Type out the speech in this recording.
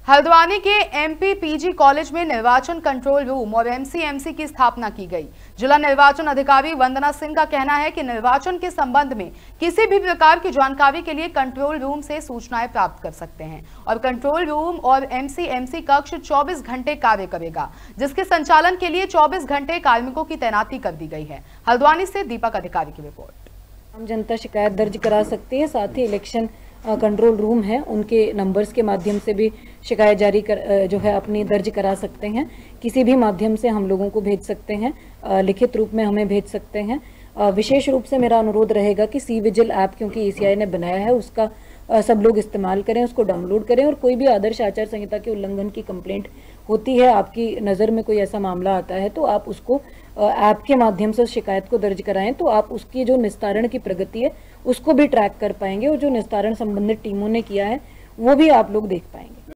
हल्द्वानी के MP PG college में निर्वाचन कंट्रोल रूम और एमसीएमसी की स्थापना की गई। जिला निर्वाचन अधिकारी वंदना सिंह का कहना है कि निर्वाचन के संबंध में किसी भी प्रकार की जानकारी के लिए कंट्रोल रूम से सूचनाएं प्राप्त कर सकते हैं और कंट्रोल रूम और एमसीएमसी कक्ष 24 घंटे कार्य करेगा, जिसके संचालन के लिए 24 घंटे कार्मिकों की तैनाती कर दी गई है। हल्द्वानी से दीपक अधिकारी की रिपोर्ट। आम जनता शिकायत दर्ज करा सकती है, साथ ही इलेक्शन कंट्रोल रूम है उनके नंबर्स के माध्यम से भी शिकायत जो है अपनी दर्ज करा सकते हैं। किसी भी माध्यम से हम लोगों को भेज सकते हैं, लिखित रूप में हमें भेज सकते हैं। विशेष रूप से मेरा अनुरोध रहेगा कि सी विजिल ऐप क्योंकि ईसीआई ने बनाया है उसका सब लोग इस्तेमाल करें, उसको डाउनलोड करें और कोई भी आदर्श आचार संहिता के उल्लंघन की कंप्लेंट होती है, आपकी नज़र में कोई ऐसा मामला आता है तो आप उसको ऐप के माध्यम से शिकायत को दर्ज कराएं, तो आप उसकी जो निस्तारण की प्रगति है उसको भी ट्रैक कर पाएंगे और जो निस्तारण संबंधित टीमों ने किया है वो भी आप लोग देख पाएंगे।